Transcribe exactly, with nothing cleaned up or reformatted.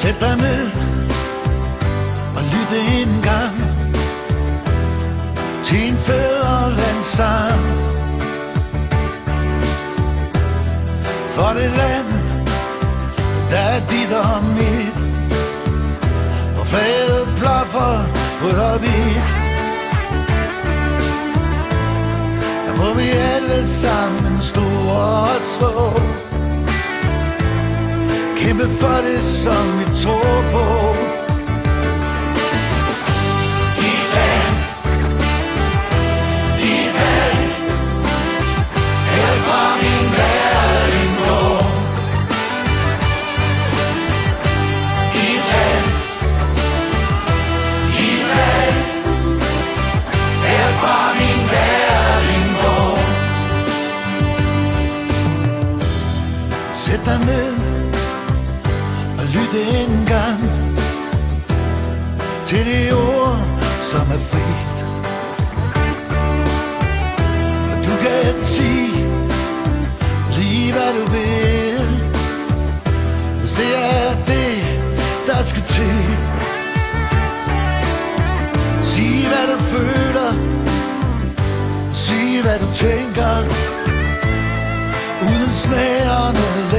Sæt dig ned og lyt en gang til en fædrelandssang. For det land, der er dit og mit, hvor flaget blaffer rødt og hvidt. Der må vi alle sammen stå og slå, kæmpe for det, som vi tror på. Dit land, dit land, her fra min verden går. Dit land, dit land, her fra min verden går. Sæt dig ned og lyt en gang til de ord, som er frit. Og du kan sige lige hvad du vil, hvis det er det, der skal til. Sig hvad du føler, sig hvad du tænker, uden snærende